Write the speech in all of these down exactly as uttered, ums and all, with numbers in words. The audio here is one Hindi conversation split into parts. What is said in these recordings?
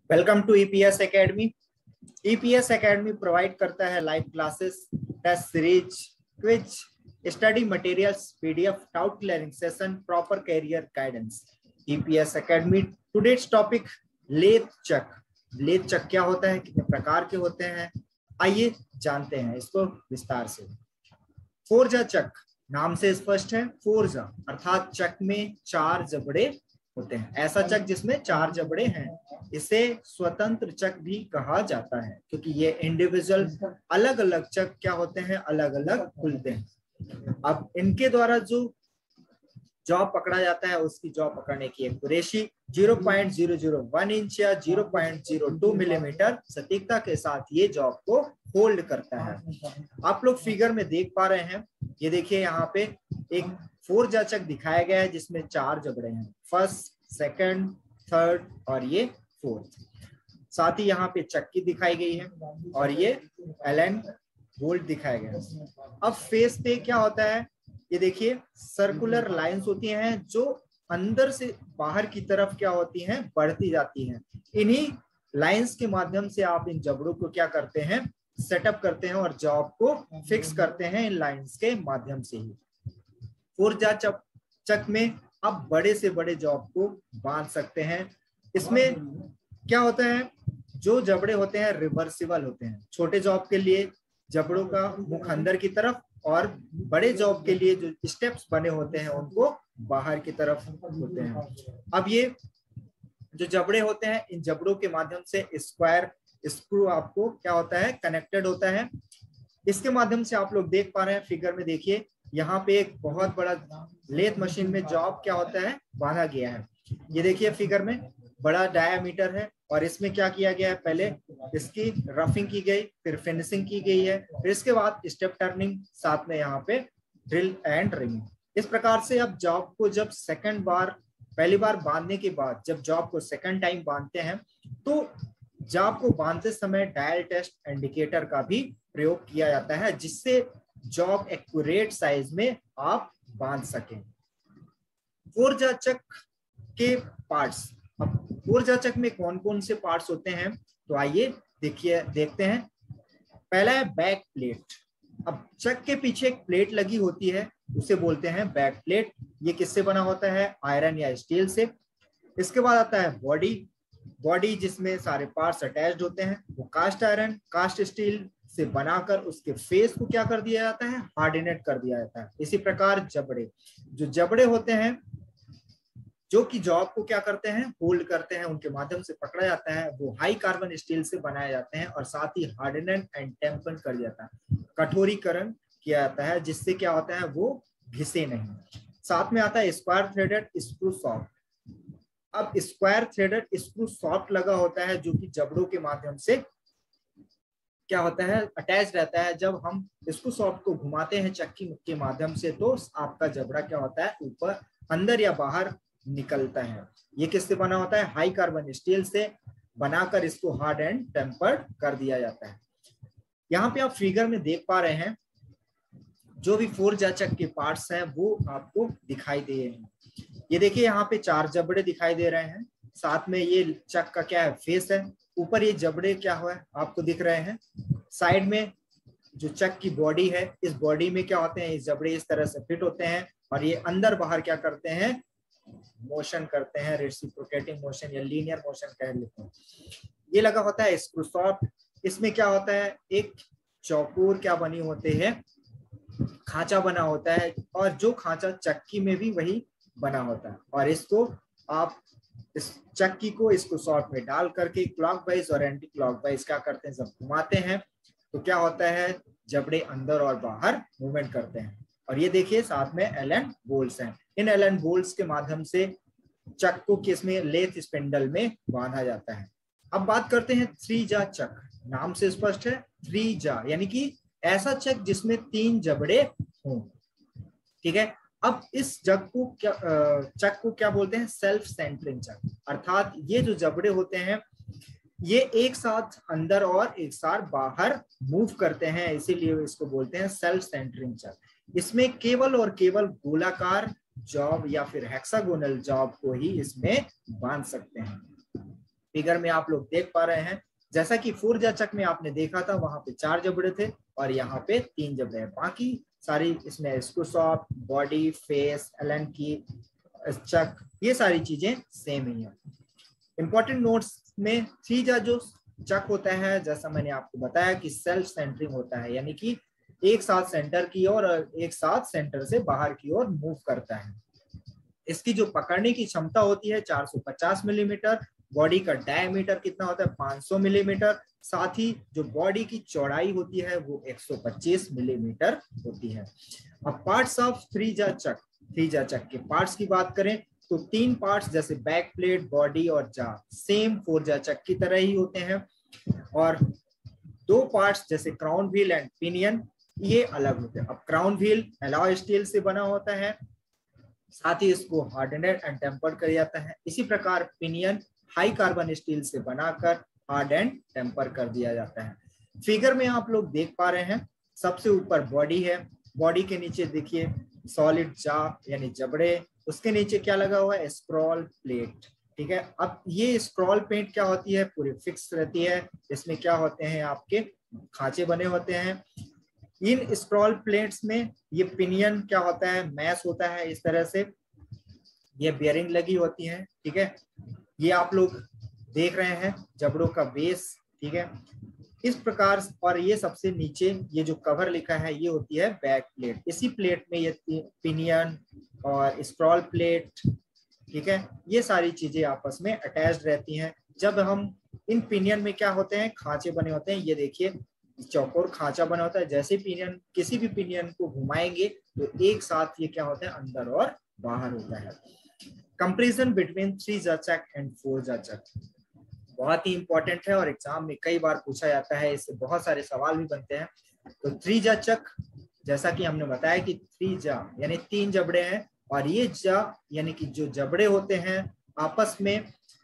Welcome to EPS academy. EPS academy provide करता है live classes, test series, quiz, study materials, PDF, doubt clearing session, proper career guidance. EPS academy today's topic lathe chuck. Lathe chuck क्या होता है, कितने प्रकार के होते हैं, आइए जानते हैं इसको विस्तार से। फोरजा चक नाम से स्पष्ट है। फोरजा अर्थात चक में चार जबड़े होते हैं। ऐसा चक जिसमें चार जबड़े हैं इसे स्वतंत्र चक भी कहा जाता है, क्योंकि ये इंडिविजुअल अलग अलग चक क्या होते हैं, अलग अलग खुलते हैं। अब इनके द्वारा जो जॉब पकड़ा जाता है उसकी जॉब पकड़ने की accuracy zero point zero zero one inch या zero point zero two millimetre सटीकता के साथ ये जॉब को होल्ड करता है। आप लोग फिगर में देख पा रहे हैं, ये देखिए यहाँ पे एक फोरजा चक दिखाया गया है जिसमें चार जबड़े हैं, फर्स्ट, सेकंड, थर्ड और ये फोर्थ। साथ ही यहाँ पे चक्की दिखाई गई है और ये एलन बोल्ट दिखाया गया है। अब फेस पे क्या होता है, ये देखिए सर्कुलर लाइंस होती हैं जो अंदर से बाहर की तरफ क्या होती हैं, बढ़ती जाती हैं। इन्हीं लाइंस के माध्यम से आप इन जबड़ों को क्या करते हैं, सेटअप करते हैं और जॉब को फिक्स करते हैं इन लाइंस के माध्यम से ही। फोरजा चक चक में आप बड़े से बड़े जॉब को बांध सकते हैं। इसमें क्या होता है, जो जबड़े होते हैं रिवर्सिबल होते हैं। छोटे जॉब के लिए जबड़ों का मुख अंदर की तरफ और बड़े जॉब के लिए जो स्टेप्स बने होते हैं उनको बाहर की तरफ होते हैं। अब ये जो जबड़े होते हैं, इन जबड़ों के माध्यम से स्क्वायर स्क्रू आपको क्या होता है, कनेक्टेड होता है। इसके माध्यम से आप लोग देख पा रहे हैं फिगर में, देखिए यहाँ पे एक बहुत बड़ा लेथ मशीन में जॉब क्या होता है, बांधा गया है। ये देखिए फिगर में बड़ा डायामीटर है और इसमें क्या किया गया है, पहले इसकी रफिंग की गई, फिर फिनिशिंग की गई है, फिर इसके बाद स्टेप टर्निंग, साथ में यहाँ पे ड्रिल एंड रिंग। इस प्रकार से अब जॉब को जब सेकंड बार, पहली बार बांधने के बाद जब जॉब को सेकंड टाइम बांधते हैं तो जॉब को बांधते समय डायल टेस्ट इंडिकेटर का भी प्रयोग किया जाता है, जिससे जॉब एक्यूरेट साइज में आप बांध सकें। फोरजा चक के पार्ट्स, अब फोरजा चक में कौन कौन से पार्ट्स होते हैं तो आइए देखिए देखते हैं। पहला है बैक प्लेट। अब चक के पीछे एक प्लेट लगी होती है, उसे बोलते हैं बैक प्लेट। ये किससे बना होता है, आयरन या स्टील से। इसके बाद आता है बॉडी। बॉडी जिसमें सारे पार्ट्स अटैच्ड होते हैं, वो कास्ट आयरन, कास्ट स्टील से बनाकर उसके फेस को क्या कर दिया जाता है, हार्डनेट कर दिया जाता है। इसी प्रकार जबड़े, जो जबड़े होते हैं जो कि जॉब को क्या करते हैं, होल्ड करते हैं, उनके माध्यम से पकड़ा जाता है, वो हाई कार्बन स्टील से बनाए जाते हैं और साथ ही हार्डनेट एंड टेम्पन कर दिया जाता है, कठोरीकरण किया जाता है, जिससे क्या होता है वो घिसे नहीं। साथ में आता है स्क्वायर थ्रेडेड स्क्रू सॉफ्ट। अब स्क्वायर थ्रेडेड स्क्रू सॉफ्ट लगा होता है जो कि जबड़ों के माध्यम से क्या होता है, अटैच रहता है। जब हम स्क्रू सॉफ्ट को घुमाते हैं चक्की के माध्यम से तो आपका जबड़ा क्या होता है, ऊपर, अंदर या बाहर निकलता है। ये किससे बना होता है, हाई कार्बन स्टील से बनाकर इसको हार्ड एंड टेम्पर्ड कर दिया जाता है। यहाँ पे आप फिगर में देख पा रहे हैं जो भी फोरजा चक के पार्ट्स हैं वो आपको दिखाई दे रहे हैं। ये देखिए यहाँ पे चार जबड़े दिखाई दे रहे हैं, साथ में ये चक का क्या है, फेस है। ऊपर ये जबड़े क्या हुआ है आपको दिख रहे हैं। साइड में जो चक की बॉडी है, इस बॉडी में क्या होते हैं, ये जबड़े इस तरह से फिट होते हैं और ये अंदर बाहर क्या करते हैं, मोशन करते हैं, रेसिप्रोकेटिंग मोशन या लीनियर मोशन कह लेते हैं। ये लगा होता है स्क्रू सॉफ्ट। इसमें क्या होता है, एक चौकोर क्या बनी होते हैं, खांचा बना होता है और जो खांचा चक्की में भी वही बना होता है और इसको आप इस चक्की को इसको सॉफ्ट में डाल करके क्लॉकवाइज और एंटी क्लॉकवाइज क्या करते हैं, जब घुमाते हैं तो क्या होता है, जबड़े अंदर और बाहर मूवमेंट करते हैं। और ये देखिए साथ में एलन बोल्ट्स हैं। इन एलन बोल्ट्स के माध्यम से चक को किसमें, लेथ स्पिंडल में बांधा जाता है। अब बात करते हैं थ्री जा चक। नाम से स्पष्ट है, थ्री जा यानी कि ऐसा चक जिसमें तीन जबड़े हों। ठीक है। अब इस जग को क्या, चक को क्या बोलते हैं, सेल्फ सेंटरिंग चक। अर्थात ये जो जबड़े होते हैं ये एक साथ अंदर और एक साथ बाहर मूव करते हैं, इसीलिए इसको बोलते हैं सेल्फ सेंटरिंग चक। इसमें केवल और केवल गोलाकार जॉब या फिर हेक्सागोनल जॉब को ही इसमें बांध सकते हैं। फिगर में आप लोग देख पा रहे हैं, जैसा कि फोरजाचक में आपने देखा था वहां पे चार जबड़े थे और यहाँ पे तीन जबड़े हैं। बाकी सारी इसमें screw shop, body, face, Allen key, chuck, ये सारी चीजें सेम ही है। इंपॉर्टेंट नोट्स में थ्रीजा जो चक होता है, जैसा मैंने आपको बताया कि सेल्फ सेंटरिंग होता है, यानी कि एक साथ सेंटर की ओर और एक साथ सेंटर से बाहर की ओर मूव करता है। इसकी जो पकड़ने की क्षमता होती है चार सौ पचास मिलीमीटर, बॉडी का डायमीटर कितना होता है पाँच सौ मिलीमीटर, साथ ही जो बॉडी की चौड़ाई होती है वो एक सौ पच्चीस मिलीमीटर होती है। अब पार्ट्स ऑफ थ्रीजा चक, थ्रीजा चक के पार्ट्स की बात करें तो तीन पार्ट्स जैसे बैक प्लेट, बॉडी और जा सेम फोरजा चक की तरह ही होते हैं, और दो पार्ट्स जैसे क्राउन व्हील एंड पिनियन ये अलग होते हैं। अब क्राउन व्हील एलॉय स्टील से बना होता है, साथ ही इसको हार्डनेड एंड टेम्पर्ड किया जाता है। इसी प्रकार पिनियन हाई कार्बन स्टील से बनाकर हार्ड एंड टेम्पर कर दिया जाता है। फिगर में आप लोग देख पा रहे हैं, सबसे ऊपर बॉडी है, बॉडी के नीचे देखिए सॉलिड जा यानी जबड़े, उसके नीचे क्या लगा हुआ है स्क्रॉल प्लेट, ठीक है। अब ये स्क्रॉल प्लेट क्या होती है, पूरी फिक्स रहती है, इसमें क्या होते हैं आपके खांचे बने होते हैं। इन स्क्रॉल प्लेट्स में ये पिनियन क्या होता है मैश होता है, इस तरह से ये बियरिंग लगी होती है, ठीक है। ये आप लोग देख रहे हैं जबड़ों का बेस, ठीक है, इस प्रकार। और ये सबसे नीचे ये जो कवर लिखा है ये होती है बैक प्लेट। इसी प्लेट में ये पिनियन और स्क्रॉल प्लेट, ठीक है, ये सारी चीजें आपस में अटैच्ड रहती हैं। जब हम इन पिनियन में क्या होते हैं खांचे बने होते हैं, ये देखिए चौकोर खांचा बना होता है, जैसे पिनियन किसी भी पिनियन को घुमाएंगे तो एक साथ ये क्या होता है अंदर और बाहर होता है। Comparison between three jaw chuck and four jaw chuck बहुत ही इंपॉर्टेंट है और एग्जाम में कई बार पूछा जाता है, इससे बहुत सारे सवाल भी बनते हैं। तो थ्रीजा चक जैसा कि हमने बताया कि थ्रीजा यानी तीन जबड़े हैं, और ये जा यानी कि जो जबड़े होते हैं आपस में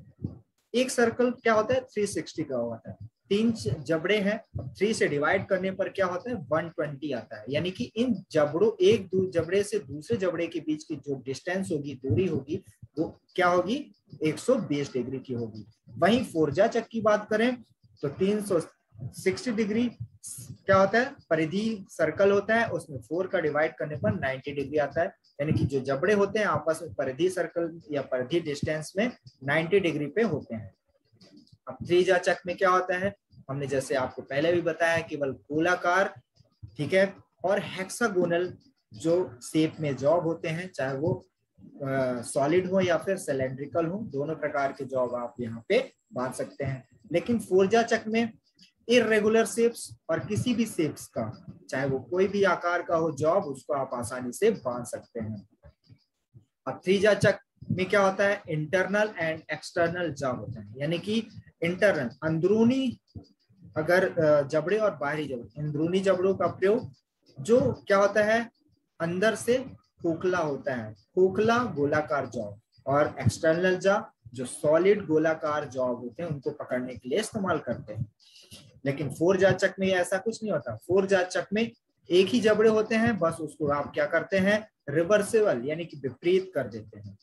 एक सर्कल क्या होता है तीन सौ साठ का होता है, तीन जबड़े हैं, थ्री से डिवाइड करने पर क्या होता है एक सौ बीस आता है, यानी कि इन जबड़ों एक दो जबड़े से दूसरे जबड़े के बीच की जो डिस्टेंस होगी, दूरी होगी, वो क्या होगी एक सौ बीस डिग्री की होगी। वहीं फोरजा चक की बात करें तो तीन सौ साठ डिग्री क्या होता है परिधि सर्कल होता है, उसमें फोर का डिवाइड करने पर नब्बे डिग्री आता है, यानी कि जो जबड़े होते हैं आपस में परिधि सर्कल या परिधि डिस्टेंस में नब्बे डिग्री पे होते हैं। अब थ्रीजा चक में क्या होता है, हमने जैसे आपको पहले भी बताया केवल गोलाकार, ठीक है, और हेक्सागोनल जो शेप में जॉब होते हैं, चाहे वो सॉलिड हो या फिर सिलेंड्रिकल हो, दोनों प्रकार के जॉब आप यहाँ पे बांध सकते हैं। लेकिन फोरजा चक में इरेगुलर शेप्स और किसी भी शेप्स का चाहे वो कोई भी आकार का हो जॉब, उसको आप आसानी से बांध सकते हैं। अब थ्रीजा चक में क्या होता है इंटरनल एंड एक्सटर्नल जॉब होता है, यानी कि इंटरनल अंदरूनी अगर जबड़े और बाहरी जबड़े, अंदरूनी जबड़ों का प्रयोग जो क्या होता है अंदर से खोखला होता है, खोखला गोलाकार जॉब, और एक्सटर्नल जॉब जो सॉलिड गोलाकार जॉब होते हैं उनको पकड़ने के लिए इस्तेमाल करते हैं। लेकिन फोरजा चक में ऐसा कुछ नहीं होता, फोरजा चक में एक ही जबड़े होते हैं, बस उसको आप क्या करते हैं रिवर्सेबल यानी कि विपरीत कर देते हैं।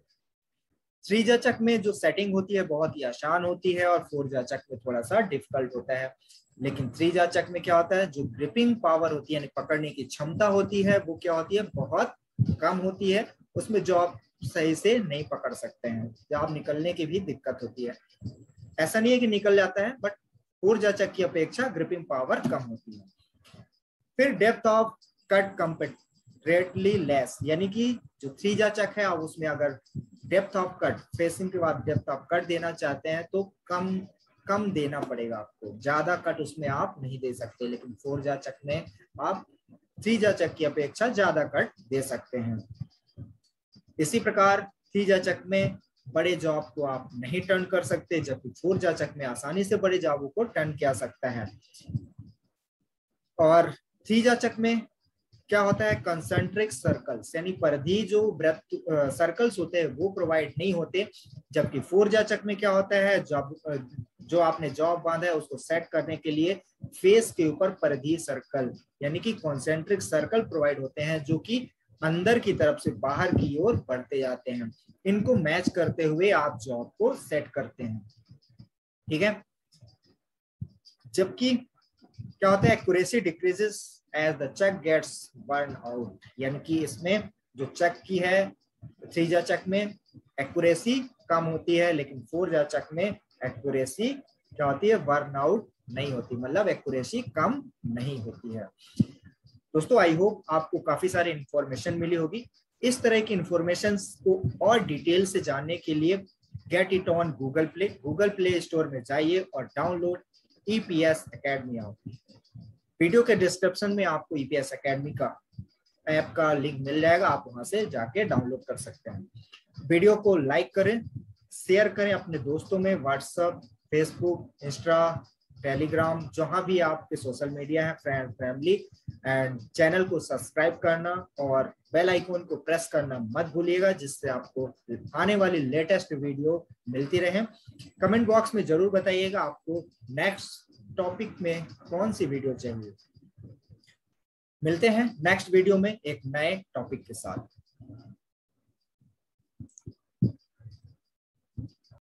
थ्रीजा चक में जो सेटिंग होती है बहुत ही आसान होती है और फोरजा चक में थोड़ा सा डिफिकल्ट होता है। लेकिन थ्रीजा चक में क्या होता है जो ग्रिपिंग पावर होती है यानी पकड़ने की क्षमता होती है वो क्या होती है बहुत कम होती है, उसमें जॉब सही से नहीं पकड़ सकते हैं, जॉब निकलने की भी दिक्कत होती है। ऐसा नहीं है कि निकल जाता है, बट फोरजा चक की अपेक्षा ग्रिपिंग पावर कम होती है। फिर depth of cut comparatively less, यानी कि जो थ्रीजा चक है अब उसमें अगर डेप्थ ऑफ कट फेसिंग के बाद डेप्थ ऑफ कट देना चाहते हैं तो कम कम देना पड़ेगा आपको, ज्यादा कट उसमें आप नहीं दे सकते। लेकिन फोरजा चक में आप थ्रीजा चक की अपेक्षा ज्यादा कट दे सकते हैं। इसी प्रकार थ्रीजा चक में बड़े जॉब को आप नहीं टर्न कर सकते, जबकि फोरजा चक में आसानी से बड़े जॉबों को टर्न किया सकता है। और थ्रीजा चक में क्या होता है कंसेंट्रिक सर्कल्स यानी परिधि जो वृत्त सर्कल्स होते हैं वो प्रोवाइड नहीं होते, जबकि फोरजा चक में क्या होता है जॉब जो आपने जॉब बांधा है उसको सेट करने के लिए फेस के ऊपर परिधि सर्कल यानी कि कॉन्सेंट्रिक सर्कल प्रोवाइड होते हैं जो कि अंदर की तरफ से बाहर की ओर बढ़ते जाते हैं। इनको मैच करते हुए आप जॉब को सेट करते हैं। ठीक है। जबकि क्या होता है, accuracy decreases as the chuck gets burn out, यानी कि इसमें जो चक की है थ्री जार चक में एक्यूरेसी कम होती है, लेकिन फोर जार चक में एक्यूरेसी क्या होती है, बर्न आउट नहीं होती, मतलब एक्यूरेसी कम नहीं होती है। दोस्तों आई होप आपको काफी सारी इंफॉर्मेशन मिली होगी। इस तरह की इंफॉर्मेशन को और डिटेल से जानने के लिए get it on Google Play, Google Play store में जाइए और download EPS academy app. Video के डिस्क्रिप्शन में आपको ईपीएस एकेडमी का ऐप का लिंक मिल जाएगा, आप वहां से जाके डाउनलोड कर सकते हैं। वीडियो को लाइक करें, शेयर करें अपने दोस्तों में, व्हाट्सएप, फेसबुक, इंस्टा, टेलीग्राम, जहां भी आपके सोशल मीडिया है, फ्रेंड, फैमिली, एंड चैनल को सब्सक्राइब करना और बेल आइकन को प्रेस करना मत भूलिएगा, जिससे आपको आने वाली लेटेस्ट वीडियो मिलती रहे। कमेंट बॉक्स में जरूर बताइएगा आपको नेक्स्ट टॉपिक में कौन सी वीडियो चाहिए। मिलते हैं नेक्स्ट वीडियो में एक नए टॉपिक के साथ।